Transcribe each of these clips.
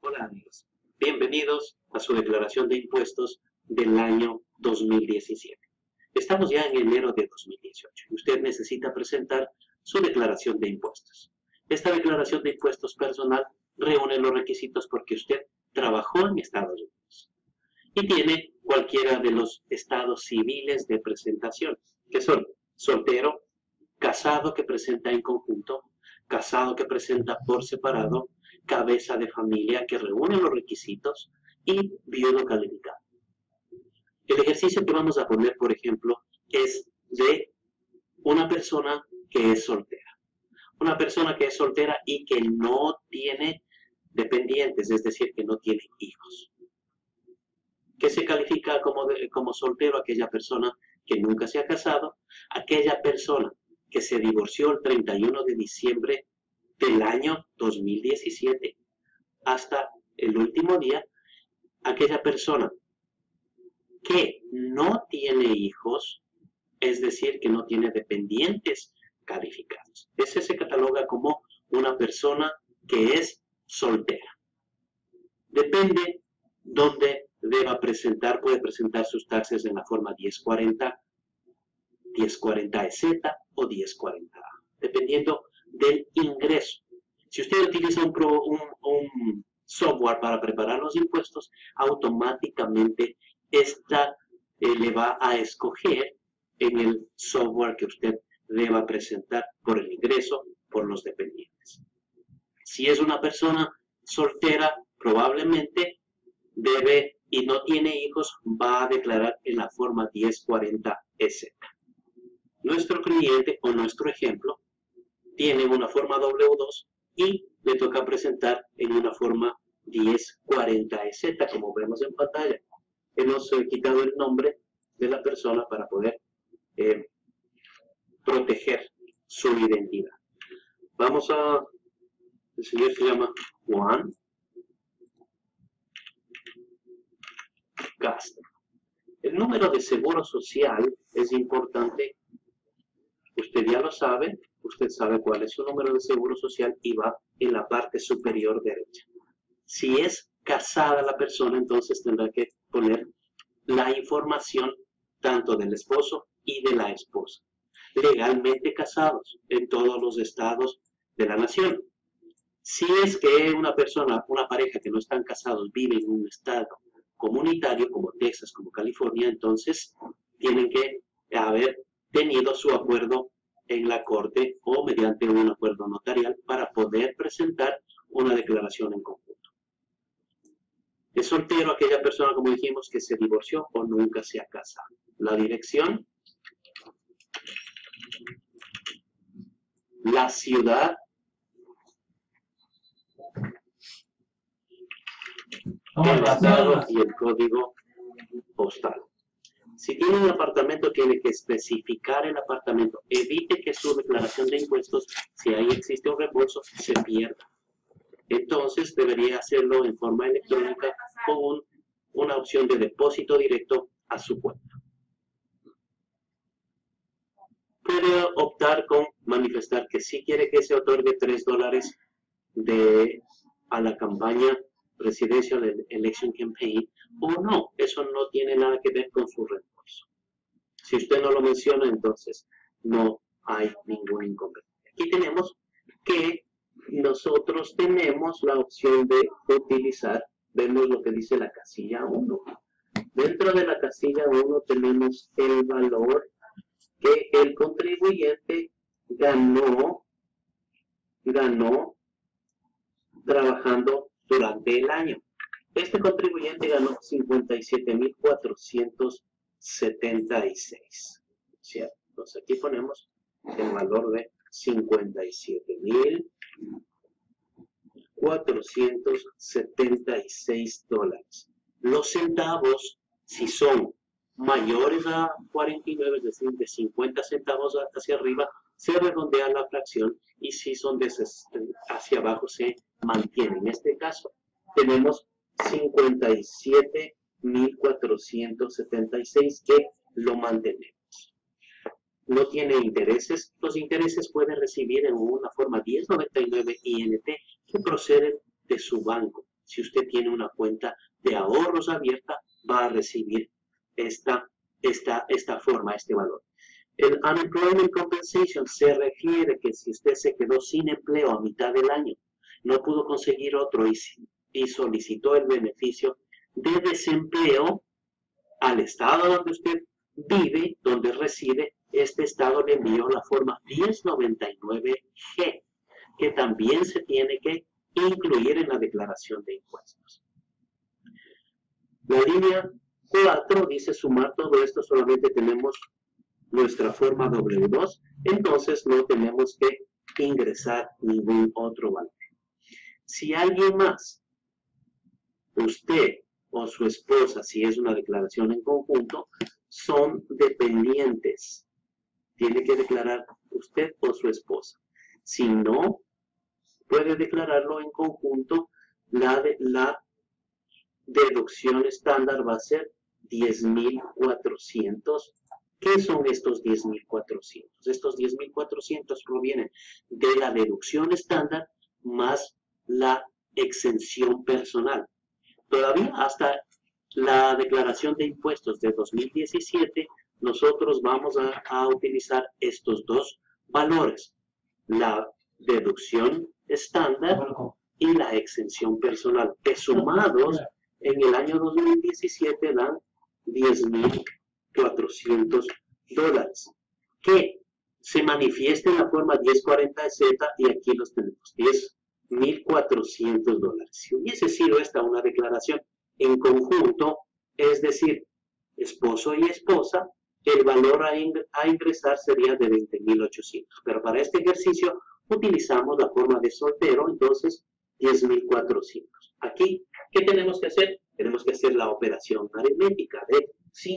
Hola amigos, bienvenidos a su declaración de impuestos del año 2017. Estamos ya en enero de 2018 y usted necesita presentar su declaración de impuestos. Esta declaración de impuestos personal reúne los requisitos porque usted trabajó en Estados Unidos y tiene cualquiera de los estados civiles de presentación, que son soltero, casado que presenta en conjunto, casado que presenta por separado, cabeza de familia que reúne los requisitos y viudo calificado. El ejercicio que vamos a poner, por ejemplo, es de una persona que es soltera. Una persona que es soltera y que no tiene dependientes, es decir, que no tiene hijos. ¿Qué se califica como soltero? Aquella persona que nunca se ha casado, aquella persona que se divorció el 31 de diciembre del año 2017 hasta el último día, aquella persona que no tiene hijos, es decir, que no tiene dependientes calificados. Ese se cataloga como una persona que es soltera. Depende dónde deba presentar, puede presentar sus taxes en la forma 1040, 1040EZ o 1040A, dependiendo del ingreso. Si usted utiliza un software para preparar los impuestos, automáticamente le va a escoger en el software que usted deba presentar por el ingreso, por los dependientes. Si es una persona soltera, probablemente debe y no tiene hijos, va a declarar en la forma 1040EZ. Nuestro cliente o nuestro ejemplo tiene una forma W2 y le toca presentar en una forma 1040EZ, como vemos en pantalla. Hemos quitado el nombre de la persona para poder proteger su identidad. El señor se llama Juan Castro. El número de seguro social es importante. Usted ya lo sabe, usted sabe cuál es su número de seguro social y va en la parte superior derecha. Si es casada la persona, entonces tendrá que poner la información tanto del esposo y de la esposa. Legalmente casados en todos los estados de la nación. Si es que una pareja que no están casados vive en un estado comunitario como Texas, como California, entonces tienen que haber tenido su acuerdo en la corte o mediante un acuerdo notarial para poder presentar una declaración en conjunto. Es soltero aquella persona, como dijimos, que se divorció o nunca se ha casado. La dirección, la ciudad, el estado y el código postal. Si tiene un apartamento, tiene que especificar el apartamento. Evite que su declaración de impuestos, si ahí existe un reembolso, se pierda. Entonces, debería hacerlo en forma electrónica con una opción de depósito directo a su cuenta. Puede optar con manifestar que sí quiere que se otorgue $3 a la campaña Presidential Election Campaign o no. Eso no tiene nada que ver con su reembolso. Si usted no lo menciona, entonces no hay ningún inconveniente. Aquí tenemos que nosotros tenemos la opción de utilizar, vemos lo que dice la casilla 1. Dentro de la casilla 1 tenemos el valor que el contribuyente ganó trabajando durante el año. Este contribuyente ganó 57,476. ¿Cierto? Entonces aquí ponemos el valor de 57,476 dólares. Los centavos, si son mayores a 49, es decir, de 50 centavos hacia arriba, se redondea la fracción y si son hacia abajo se mantiene. En este caso tenemos 57,476 que lo mantenemos. No tiene intereses. Los intereses puede recibir en una forma 1099 INT que proceden de su banco. si usted tiene una cuenta de ahorros abierta, va a recibir esta forma, este valor. El Unemployment Compensation se refiere que si usted se quedó sin empleo a mitad del año, no pudo conseguir otro y solicitó el beneficio de desempleo al estado donde usted vive, donde reside, este estado le envió la forma 1099G, que también se tiene que incluir en la declaración de impuestos. La línea 4 dice sumar todo esto, solamente tenemos nuestra forma W2, entonces no tenemos que ingresar ningún otro valor. Si alguien más, usted o su esposa, si es una declaración en conjunto, son dependientes, tiene que declarar usted o su esposa. Si no, puede declararlo en conjunto. La deducción estándar va a ser 10,400. ¿Qué son estos 10,400? Estos 10,400 provienen de la deducción estándar más la exención personal. Todavía hasta la declaración de impuestos de 2017, nosotros vamos a utilizar estos dos valores, la deducción estándar y la exención personal, que sumados en el año 2017 dan $10,400, que se manifiesta en la forma 1040Z y aquí los tenemos, $10,400. Si hubiese sido esta una declaración en conjunto, es decir, esposo y esposa, el valor a ingresar sería de 20,800. Pero para este ejercicio utilizamos la forma de soltero, entonces 10,400. Aquí, ¿qué tenemos que hacer? Tenemos que hacer la operación aritmética de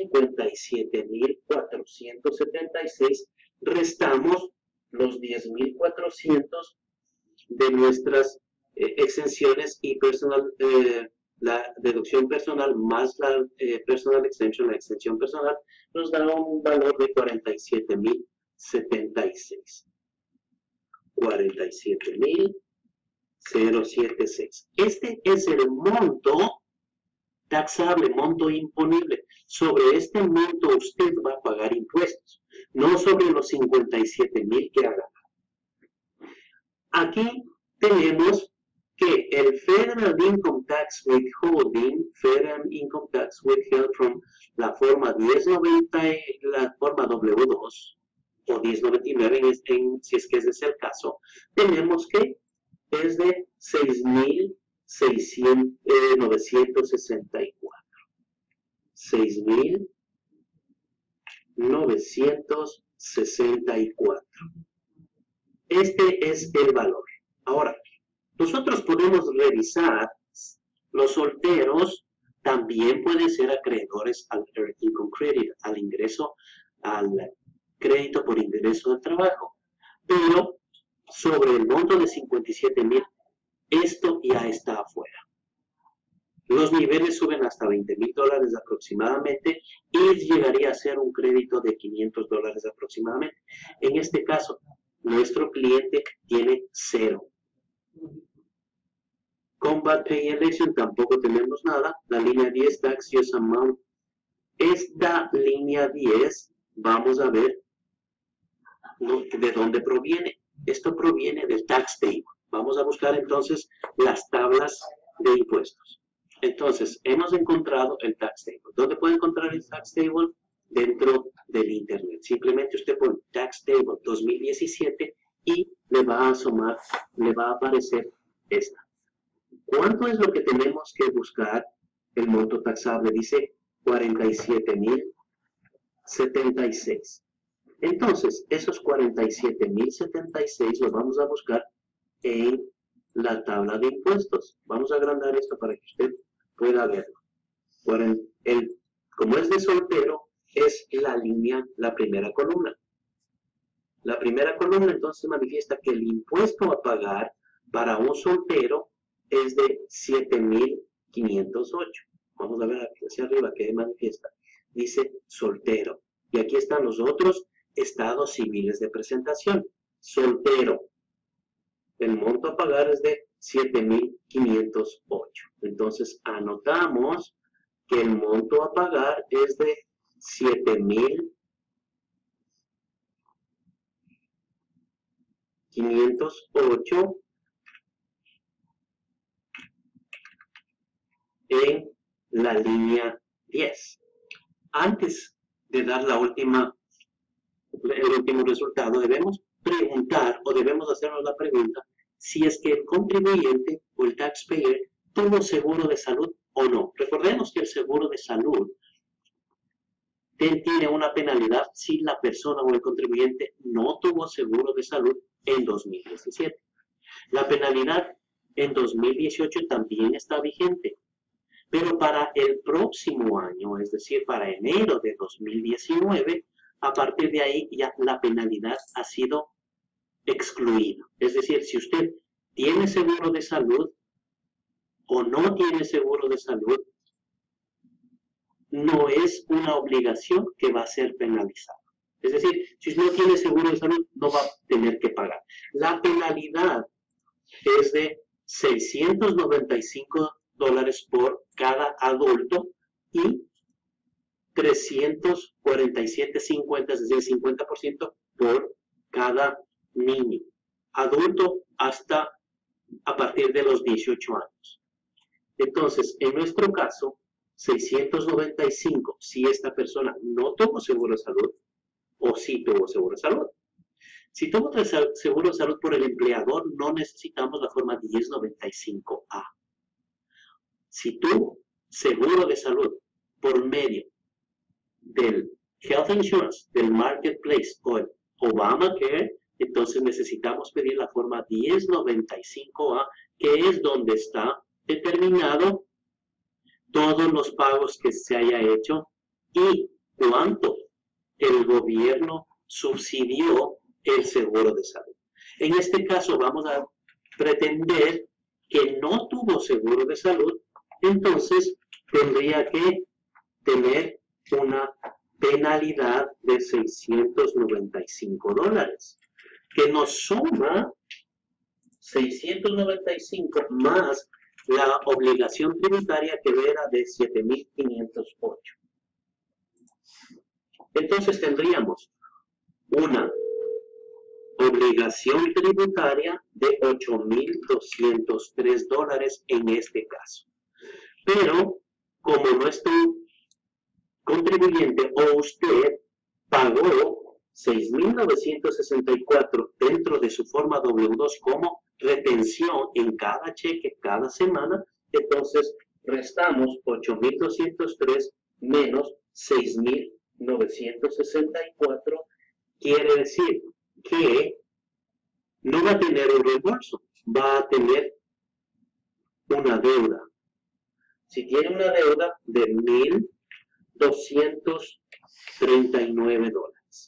57,476. Restamos los 10,400 de nuestras exenciones y la deducción personal más la personal exemption, la exención personal, nos da un valor de 47,076. 47,076. Este es el monto taxable, monto imponible. Sobre este monto usted va a pagar impuestos, no sobre los 57,000 que haga. Aquí tenemos que el Federal Income Tax Withholding, Federal Income Tax Withheld from la forma 1090, la forma W2 o 1099, si es que ese es el caso, tenemos que es de 6,964. 6,964. Este es el valor. Ahora, nosotros podemos revisar, los solteros también pueden ser acreedores al Earned Income Credit, al ingreso, al crédito por ingreso del trabajo. Pero sobre el monto de 57,000, esto ya está afuera. Los niveles suben hasta $20,000 aproximadamente y llegaría a ser un crédito de $500 aproximadamente. En este caso, nuestro cliente tiene 0. Combat Pay Election tampoco tenemos nada. La línea 10, Tax Use Amount. Esta línea 10, vamos a ver de dónde proviene. Esto proviene del Tax Table. Vamos a buscar entonces las tablas de impuestos. Entonces, hemos encontrado el Tax Table. ¿Dónde puede encontrar el Tax Table? Dentro del Internet. Simplemente usted pone Tax Table 2017 y le va a aparecer esta. ¿Cuánto es lo que tenemos que buscar? El monto taxable dice 47,076. Entonces, esos 47,076 los vamos a buscar en la tabla de impuestos. Vamos a agrandar esto para que usted pueda verlo. Como es de soltero, es la línea, la primera columna. La primera columna entonces manifiesta que el impuesto a pagar para un soltero es de 7,508. Vamos a ver hacia arriba qué manifiesta. Dice soltero. Y aquí están los otros estados civiles de presentación. Soltero. El monto a pagar es de 7,508. Entonces anotamos que el monto a pagar es de 7,508 en la línea 10. Antes de dar el último resultado, debemos preguntar o debemos hacernos la pregunta si es que el contribuyente o el taxpayer tuvo seguro de salud o no. Recordemos que el seguro de salud tiene una penalidad si la persona o el contribuyente no tuvo seguro de salud en 2017. La penalidad en 2018 también está vigente, pero para el próximo año, es decir, para enero de 2019, a partir de ahí ya la penalidad ha sido excluida. Es decir, si usted tiene seguro de salud o no tiene seguro de salud, no es una obligación que va a ser penalizada. Es decir, si no tiene seguro de salud, no va a tener que pagar. La penalidad es de $695 por cada adulto y 347.50, es decir, 50% por cada niño. Adulto hasta a partir de los 18 años. Entonces, en nuestro caso, 695 si esta persona no tuvo seguro de salud o sí tuvo seguro de salud. Si tuvo seguro de salud por el empleador, no necesitamos la forma 1095A. Si tuvo seguro de salud por medio del Health Insurance, del Marketplace o el Obamacare, entonces necesitamos pedir la forma 1095A, que es donde está determinado todos los pagos que se haya hecho y cuánto el gobierno subsidió el seguro de salud. En este caso vamos a pretender que no tuvo seguro de salud, entonces tendría que tener una penalidad de $695, que nos suma 695 más la obligación tributaria que era de 7,508. Entonces tendríamos una obligación tributaria de $8,203 en este caso. Pero como nuestro contribuyente o usted pagó 6,964 dentro de su forma W2 como retención en cada cheque, cada semana, entonces restamos 8,203 menos 6,964, quiere decir que no va a tener un reembolso, va a tener una deuda. Si tiene una deuda de $1,239.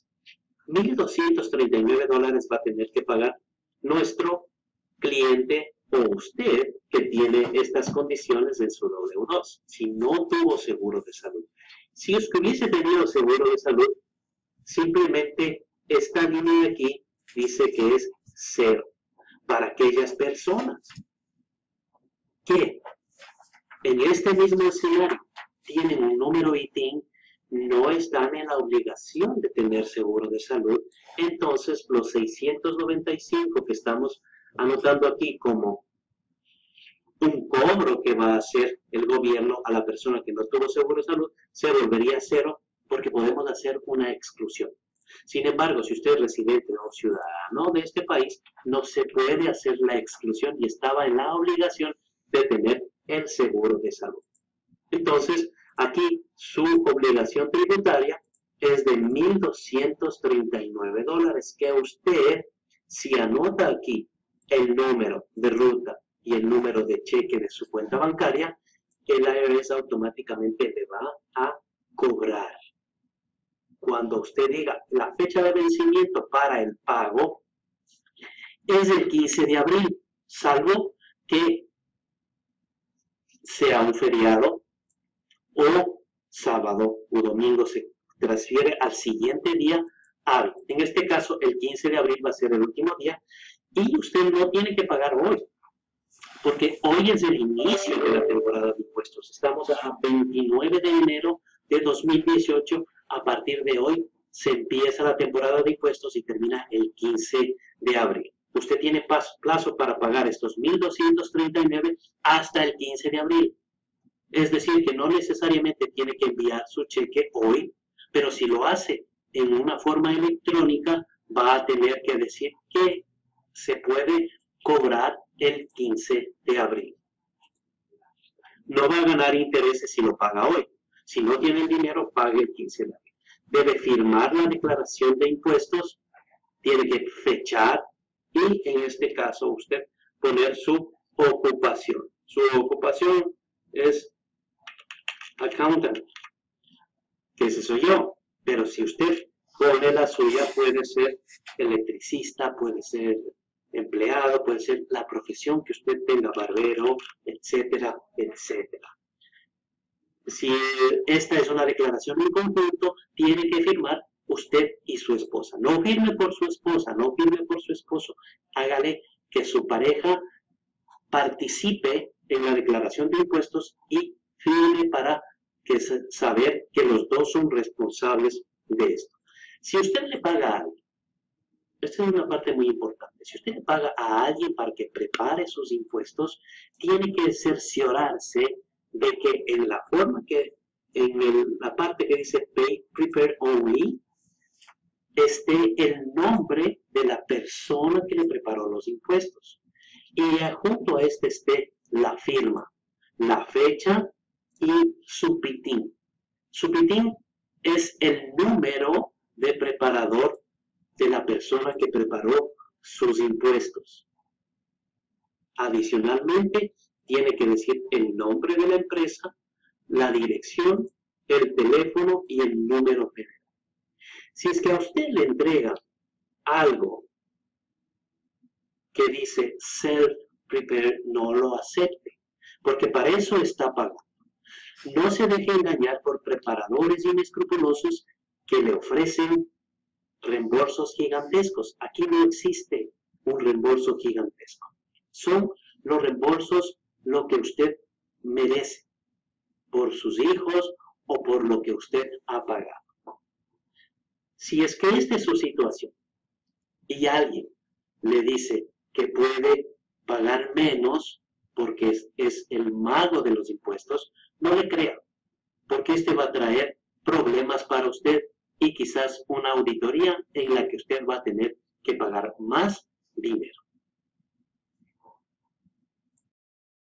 $1,239 va a tener que pagar nuestro cliente o usted que tiene estas condiciones en su W2, si no tuvo seguro de salud. Si usted hubiese tenido seguro de salud, simplemente esta línea de aquí dice que es 0 para aquellas personas que en este mismo escenario tienen un número ITIN, no están en la obligación de tener seguro de salud. Entonces, los 695 que estamos anotando aquí como un cobro que va a hacer el gobierno a la persona que no tuvo seguro de salud, se volvería 0 porque podemos hacer una exclusión. Sin embargo, si usted es residente o ciudadano de este país, no se puede hacer la exclusión y estaba en la obligación de tener el seguro de salud. Entonces, aquí su obligación tributaria es de $1,239, que usted, si anota aquí el número de ruta y el número de cheque de su cuenta bancaria, el IRS automáticamente le va a cobrar. Cuando usted diga la fecha de vencimiento para el pago es el 15 de abril, salvo que sea un feriado o sábado o domingo, se transfiere al siguiente día hábil. En este caso, el 15 de abril va a ser el último día y usted no tiene que pagar hoy. porque hoy es el inicio de la temporada de impuestos. Estamos a 29 de enero de 2018. A partir de hoy se empieza la temporada de impuestos y termina el 15 de abril. Usted tiene plazo para pagar estos 1.239 hasta el 15 de abril. Es decir, que no necesariamente tiene que enviar su cheque hoy, pero si lo hace en una forma electrónica, va a tener que decir que se puede cobrar el 15 de abril. No va a ganar intereses si lo paga hoy. Si no tiene el dinero, pague el 15 de abril. Debe firmar la declaración de impuestos, tiene que fechar y en este caso usted poner su ocupación. Su ocupación es accountant, que ese soy yo, pero si usted pone la suya, puede ser electricista, puede ser empleado, puede ser la profesión que usted tenga, barbero, etcétera, etcétera. Si esta es una declaración en conjunto, tiene que firmar usted y su esposa. No firme por su esposa, no firme por su esposo. Hágale que su pareja participe en la declaración de impuestos y firme para saber que los dos son responsables de esto. Si usted le paga a alguien, esta es una parte muy importante, si usted le paga a alguien para que prepare sus impuestos, tiene que cerciorarse de que en la forma que, la parte que dice Pay Prepare Only, esté el nombre de la persona que le preparó los impuestos. Y junto a este esté la firma, la fecha y su PITIN. Su PITIN es el número de preparador de la persona que preparó sus impuestos. Adicionalmente, tiene que decir el nombre de la empresa, la dirección, el teléfono y el número federal. Si es que a usted le entrega algo que dice self-prepare, no lo acepte, porque para eso está pagando. No se deje engañar por preparadores inescrupulosos que le ofrecen reembolsos gigantescos. Aquí no existe un reembolso gigantesco. Son los reembolsos lo que usted merece por sus hijos o por lo que usted ha pagado. Si es que esta es su situación y alguien le dice que puede pagar menos porque es el mago de los impuestos, no le crea, porque este va a traer problemas para usted y quizás una auditoría en la que usted va a tener que pagar más dinero.